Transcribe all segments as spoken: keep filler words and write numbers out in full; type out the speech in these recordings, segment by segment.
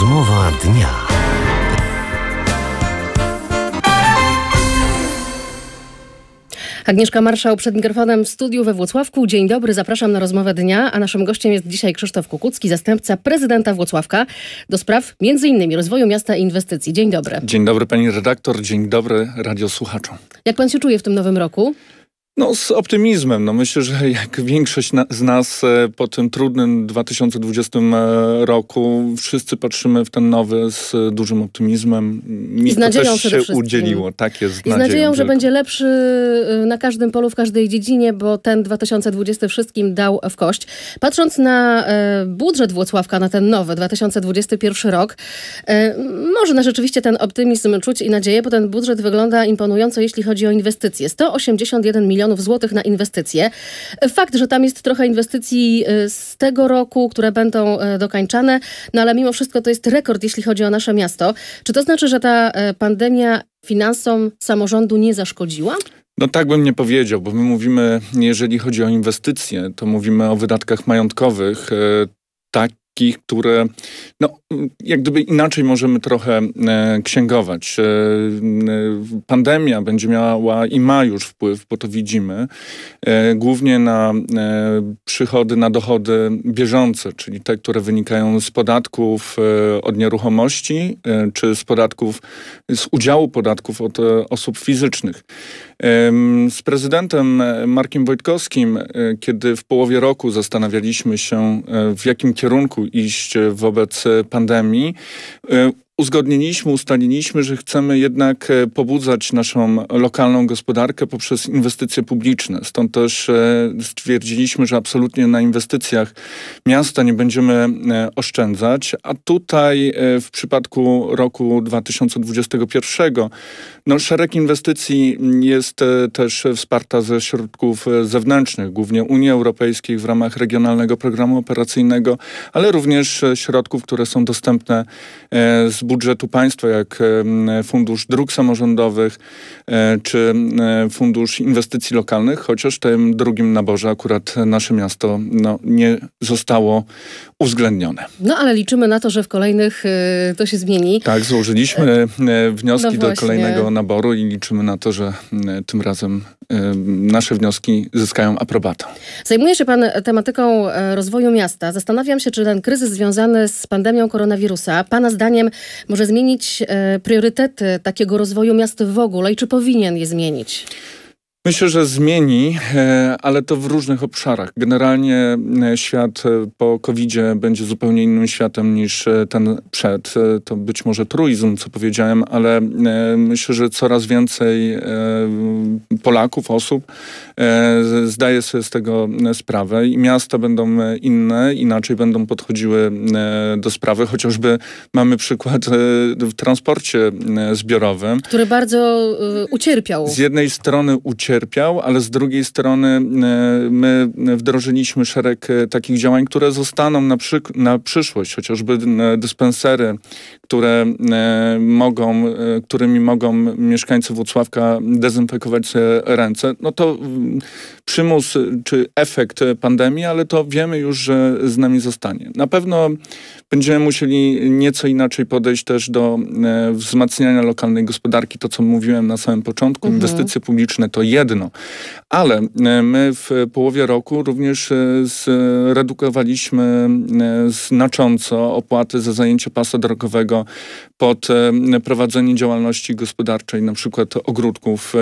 Rozmowa dnia. Agnieszka Marszał przed mikrofonem w studiu we Włocławku. Dzień dobry, zapraszam na rozmowę dnia, a naszym gościem jest dzisiaj Krzysztof Kukucki, zastępca prezydenta Włocławka do spraw między innymi rozwoju miasta i inwestycji. Dzień dobry. Dzień dobry pani redaktor, dzień dobry radiosłuchaczom. Jak pan się czuje w tym nowym roku? No z optymizmem. No myślę, że jak większość na, z nas e, po tym trudnym dwa tysiące dwudziestym roku wszyscy patrzymy w ten nowy z e, dużym optymizmem. Mi I z nadzieją to też przede się wszystkim. udzieliło. Tak jest. Z I z nadzieją, nadzieją, że wielką. będzie lepszy na każdym polu, w każdej dziedzinie, bo ten dwa tysiące dwudziesty wszystkim dał w kość. Patrząc na e, budżet Włocławka, na ten nowy dwa tysiące dwudziesty pierwszy rok, e, można rzeczywiście ten optymizm czuć i nadzieję, bo ten budżet wygląda imponująco, jeśli chodzi o inwestycje. sto osiemdziesiąt jeden milionów złotych na inwestycje. Fakt, że tam jest trochę inwestycji z tego roku, które będą dokańczane, no ale mimo wszystko to jest rekord, jeśli chodzi o nasze miasto. Czy to znaczy, że ta pandemia finansom samorządu nie zaszkodziła? No tak bym nie powiedział, bo my mówimy, jeżeli chodzi o inwestycje, to mówimy o wydatkach majątkowych, tak, takich, które no, jak gdyby inaczej możemy trochę e, księgować. E, e, pandemia będzie miała i ma już wpływ, bo to widzimy, e, głównie na e, przychody, na dochody bieżące, czyli te, które wynikają z podatków e, od nieruchomości, e, czy z podatków, z udziału podatków od e, osób fizycznych. E, z prezydentem Markiem Wojtkowskim, e, kiedy w połowie roku zastanawialiśmy się, e, w jakim kierunku iść wobec pandemii, uzgodniliśmy, ustaliliśmy, że chcemy jednak pobudzać naszą lokalną gospodarkę poprzez inwestycje publiczne. Stąd też stwierdziliśmy, że absolutnie na inwestycjach miasta nie będziemy oszczędzać, a tutaj w przypadku roku dwa tysiące dwudziestego pierwszego no, szereg inwestycji jest też wsparta ze środków zewnętrznych, głównie Unii Europejskiej w ramach Regionalnego Programu Operacyjnego, ale również środków, które są dostępne z budżetu państwa, jak Fundusz Dróg Samorządowych czy Fundusz Inwestycji Lokalnych, chociaż w tym drugim naborze akurat nasze miasto no, nie zostało uwzględnione. No ale liczymy na to, że w kolejnych y, to się zmieni. Tak, złożyliśmy wnioski no do kolejnego naboru i liczymy na to, że y, tym razem y, nasze wnioski zyskają aprobatę. Zajmuje się pan tematyką rozwoju miasta. Zastanawiam się, czy ten kryzys związany z pandemią koronawirusa pana zdaniem może zmienić y, priorytety takiego rozwoju miast w ogóle i czy powinien je zmienić? Myślę, że zmieni, ale to w różnych obszarach. Generalnie świat po kowidzie będzie zupełnie innym światem niż ten przed. To być może truizm, co powiedziałem, ale myślę, że coraz więcej Polaków, osób zdaje sobie z tego sprawę i miasta będą inne, inaczej będą podchodziły do sprawy. Chociażby mamy przykład w transporcie zbiorowym. Który bardzo ucierpiał. Z jednej strony ucierpiał, Cierpiał, ale z drugiej strony my wdrożyliśmy szereg takich działań, które zostaną na, przy, na przyszłość, chociażby dyspensery, które mogą, którymi mogą mieszkańcy Włocławka dezynfekować ręce. No to przymus czy efekt pandemii, ale to wiemy już, że z nami zostanie. Na pewno będziemy musieli nieco inaczej podejść też do wzmacniania lokalnej gospodarki. To, co mówiłem na samym początku, mhm. Inwestycje publiczne to jedno, ale my w połowie roku również zredukowaliśmy znacząco opłaty za zajęcie pasa drogowego pod prowadzenie działalności gospodarczej, na przykład ogródków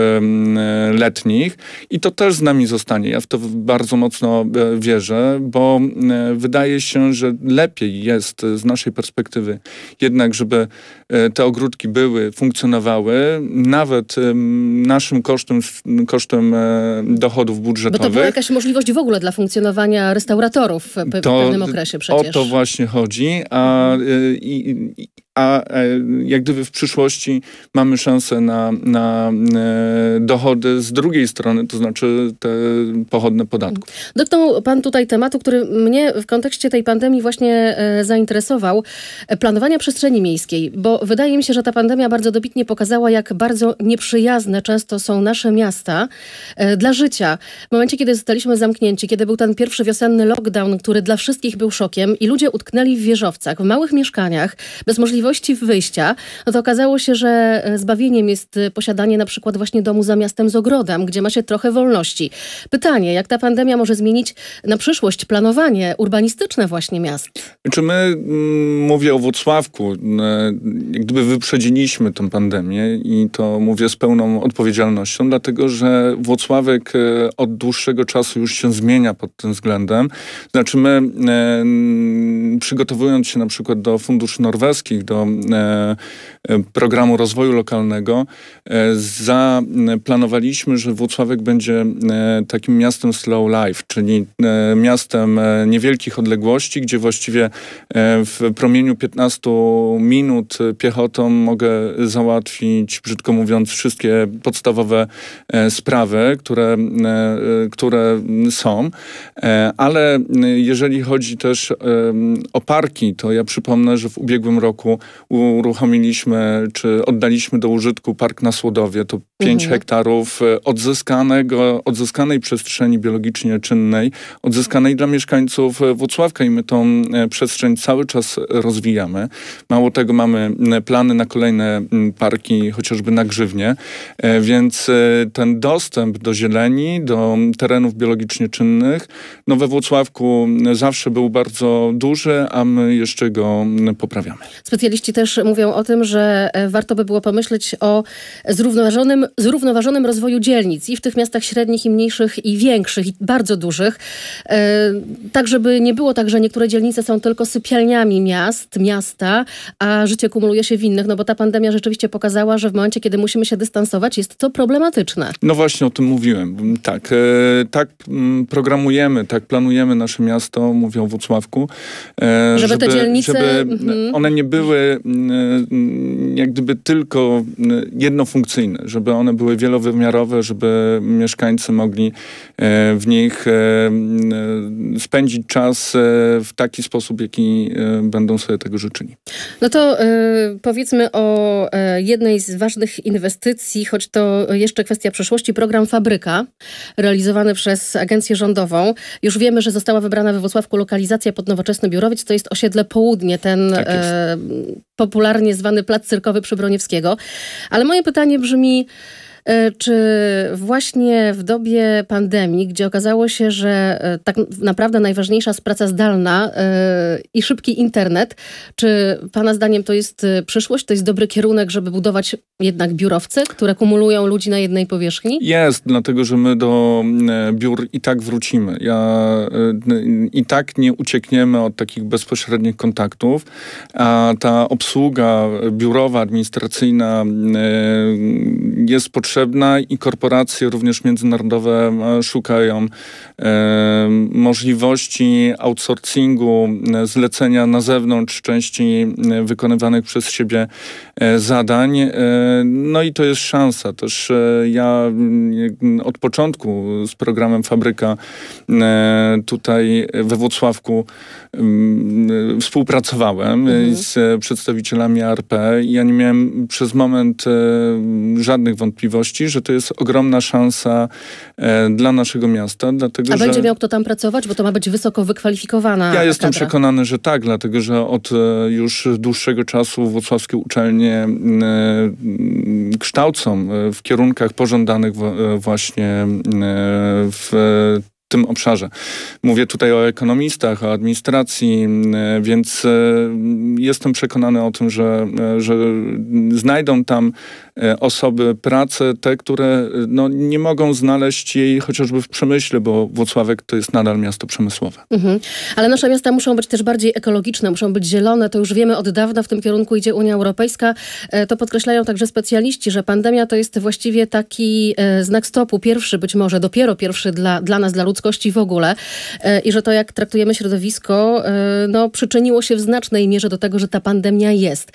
letnich i to też z nami zostanie. Ja w to bardzo mocno wierzę, bo wydaje się, że lepiej jest z naszej perspektywy jednak, żeby te ogródki były, funkcjonowały, nawet naszym kosztem, kosztem dochodów budżetowych. Bo to była jakaś możliwość w ogóle dla funkcjonowania restauratorów w, w to, pewnym okresie przecież. O to właśnie chodzi, a, i, a jak gdyby w przyszłości mamy szansę na, na dochody z drugiej strony, to znaczy te pochodne podatków. Dotknął pan tutaj tematu, który mnie w kontekście tej pandemii właśnie zainteresował. Planowania przestrzeni miejskiej, bo wydaje mi się, że ta pandemia bardzo dobitnie pokazała, jak bardzo nieprzyjazne często są nasze miasta dla życia. W momencie, kiedy zostaliśmy zamknięci, kiedy był ten pierwszy wiosenny lockdown, który dla wszystkich był szokiem i ludzie utknęli w wieżowcach, w małych mieszkaniach, bez możliwości wyjścia, no to okazało się, że zbawieniem jest posiadanie na przykład właśnie domu za miastem z ogrodem, gdzie ma się trochę wolności. Pytanie, jak ta pandemia może zmienić na przyszłość planowanie urbanistyczne właśnie miast? Czy my, m, mówię o Włocławku, jak gdyby wyprzedziliśmy tę pandemię i to mówię z pełną odpowiedzialnością, dlatego że Włocławek od dłuższego czasu już się zmienia pod tym względem. Znaczy my e, przygotowując się na przykład do funduszy norweskich, do e, programu rozwoju lokalnego, e, zaplanowaliśmy, że Włocławek będzie e, takim miastem slow life, czyli e, miastem e, niewielkich odległości, gdzie właściwie e, w promieniu piętnastu minut piechotą mogę załatwić, brzydko mówiąc, wszystkie podstawowe e, sprawy, które, e, które są. E, ale jeżeli chodzi też e, o parki, to ja przypomnę, że w ubiegłym roku uruchomiliśmy, czy oddaliśmy do użytku park na Słodowie. To pięć mhm. hektarów odzyskanego, odzyskanej przestrzeni biologicznie czynnej, odzyskanej dla mieszkańców Włocławka i my tą przestrzeń cały czas rozwijamy. Mało tego, mamy plany na kolejne parki, chociażby na Grzywnie, więc ten dostęp do zieleni, do terenów biologicznie czynnych, no we Włocławku zawsze był bardzo duży, a my jeszcze go poprawiamy. Specjaliści też mówią o tym, że warto by było pomyśleć o zrównoważonym, zrównoważonym rozwoju dzielnic i w tych miastach średnich, i mniejszych, i większych, i bardzo dużych. E, tak, żeby nie było tak, że niektóre dzielnice są tylko sypialniami miast, miasta, a życie kumuluje się w innych, no bo ta pandemia rzeczywiście pokazała, że w momencie, kiedy musimy się dystansować, jest to problematyczne. No właśnie o tym mówiłem. Tak, e, tak programujemy, tak planujemy nasze miasto, mówię o Włocławku, e, żeby, żeby te dzielnice... Żeby mhm. one nie były e, jak gdyby tylko jednofunkcyjne, żeby one były wielowymiarowe, żeby mieszkańcy mogli w nich spędzić czas w taki sposób, jaki będą sobie tego życzyli. No to powiedzmy o jednej z ważnych inwestycji, choć to jeszcze kwestia przyszłości, program Fabryka, realizowany przez agencję rządową. Już wiemy, że została wybrana we Włocławku lokalizacja pod nowoczesny biurowiec, to jest osiedle Południe, ten tak e, popularnie zwany plac cyrkowy przy Broniewskiego. Ale moje pytanie brzmi, czy właśnie w dobie pandemii, gdzie okazało się, że tak naprawdę najważniejsza jest praca zdalna i szybki internet, czy pana zdaniem to jest przyszłość, to jest dobry kierunek, żeby budować jednak biurowce, które kumulują ludzi na jednej powierzchni? Jest, dlatego że my do biur i tak wrócimy. Ja, i tak nie uciekniemy od takich bezpośrednich kontaktów, a ta obsługa biurowa, administracyjna jest potrzebna i korporacje również międzynarodowe szukają e, możliwości outsourcingu, zlecenia na zewnątrz części wykonywanych przez siebie e, zadań. E, no i to jest szansa. Też e, ja e, od początku z programem Fabryka e, tutaj we Włocławku e, współpracowałem mhm. z przedstawicielami A R P. Ja nie miałem przez moment e, żadnych wątpliwości, że to jest ogromna szansa e, dla naszego miasta. Dlatego, A że będzie miał kto tam pracować? Bo to ma być wysoko wykwalifikowana Ja jestem kadra. przekonany, że tak, dlatego że od e, już dłuższego czasu włocławskie uczelnie e, kształcą e, w kierunkach pożądanych w, e, właśnie e, w e, tym obszarze. Mówię tutaj o ekonomistach, o administracji, więc jestem przekonany o tym, że, że znajdą tam osoby pracę, te, które no, nie mogą znaleźć jej chociażby w Przemyśle, bo Włocławek to jest nadal miasto przemysłowe. Mhm. Ale nasze miasta muszą być też bardziej ekologiczne, muszą być zielone, to już wiemy od dawna, w tym kierunku idzie Unia Europejska. To podkreślają także specjaliści, że pandemia to jest właściwie taki znak stopu, pierwszy być może, dopiero pierwszy dla, dla nas, dla ludzkości, ludzkości w ogóle i że to, jak traktujemy środowisko, no, przyczyniło się w znacznej mierze do tego, że ta pandemia jest.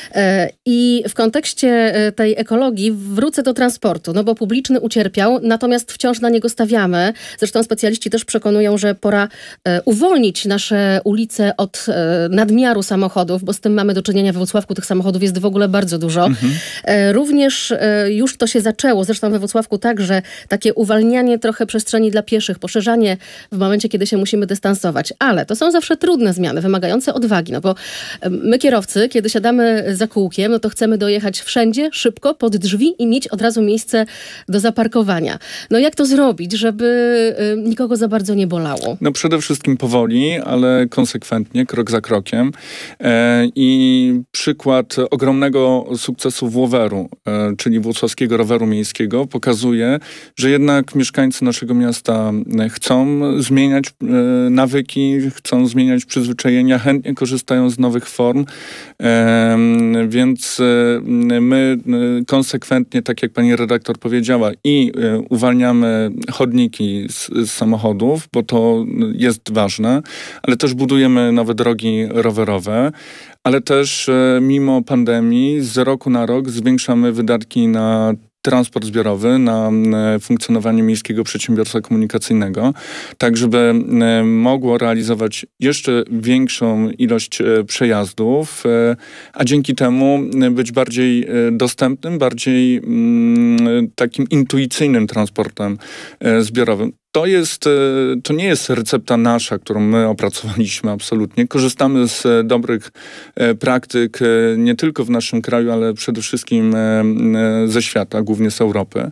I w kontekście tej ekologii wrócę do transportu, no bo publiczny ucierpiał, natomiast wciąż na niego stawiamy. Zresztą specjaliści też przekonują, że pora uwolnić nasze ulice od nadmiaru samochodów, bo z tym mamy do czynienia we Włocławku. Tych samochodów jest w ogóle bardzo dużo. Mhm. Również już to się zaczęło, zresztą we Włocławku także, takie uwalnianie trochę przestrzeni dla pieszych, poszerzanie w momencie, kiedy się musimy dystansować. Ale to są zawsze trudne zmiany, wymagające odwagi, no bo my kierowcy, kiedy siadamy za kółkiem, no to chcemy dojechać wszędzie, szybko, pod drzwi i mieć od razu miejsce do zaparkowania. No jak to zrobić, żeby nikogo za bardzo nie bolało? No przede wszystkim powoli, ale konsekwentnie, krok za krokiem. E, I przykład ogromnego sukcesu Włoweru, e, czyli Włocławskiego Roweru Miejskiego, pokazuje, że jednak mieszkańcy naszego miasta chcą zmieniać e, nawyki, chcą zmieniać przyzwyczajenia, chętnie korzystają z nowych form, e, więc e, my e, konsekwentnie, tak jak pani redaktor powiedziała, i e, uwalniamy chodniki z, z samochodów, bo to jest ważne, ale też budujemy nowe drogi rowerowe, ale też e, mimo pandemii z roku na rok zwiększamy wydatki na transport zbiorowy, na e, funkcjonowanie miejskiego przedsiębiorstwa komunikacyjnego, tak żeby e, mogło realizować jeszcze większą ilość e, przejazdów, e, a dzięki temu e, być bardziej e, dostępnym, bardziej mm, takim intuicyjnym transportem e, zbiorowym. To jest, to nie jest recepta nasza, którą my opracowaliśmy absolutnie. Korzystamy z dobrych praktyk nie tylko w naszym kraju, ale przede wszystkim ze świata, głównie z Europy.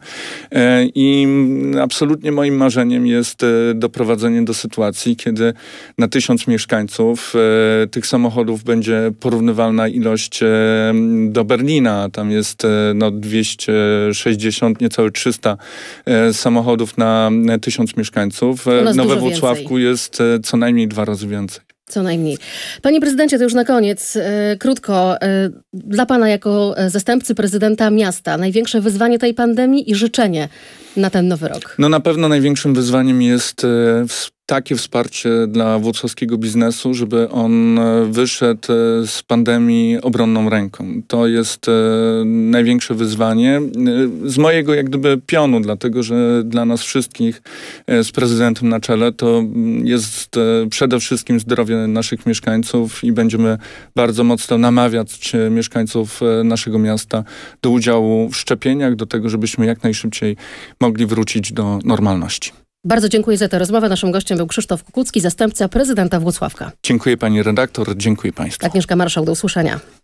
I absolutnie moim marzeniem jest doprowadzenie do sytuacji, kiedy na tysiąc mieszkańców tych samochodów będzie porównywalna ilość do Berlina. Tam jest no, dwieście sześćdziesiąt, niecałe trzysta samochodów na tysiąc mieszkańców. No we Włocławku więcej. Jest co najmniej dwa razy więcej. Co najmniej. Panie prezydencie, to już na koniec, e, krótko, e, dla pana jako zastępcy prezydenta miasta, największe wyzwanie tej pandemii i życzenie na ten nowy rok? No na pewno największym wyzwaniem jest e, takie wsparcie dla włocławskiego biznesu, żeby on wyszedł z pandemii obronną ręką. To jest e, największe wyzwanie z mojego jak gdyby pionu, dlatego że dla nas wszystkich e, z prezydentem na czele to jest e, przede wszystkim zdrowie naszych mieszkańców i będziemy bardzo mocno namawiać mieszkańców e, naszego miasta do udziału w szczepieniach, do tego, żebyśmy jak najszybciej mogli wrócić do normalności. Bardzo dziękuję za tę rozmowę. Naszym gościem był Krzysztof Kukucki, zastępca prezydenta Włocławka. Dziękuję pani redaktor, dziękuję państwu. Agnieszka Marszałk, do usłyszenia.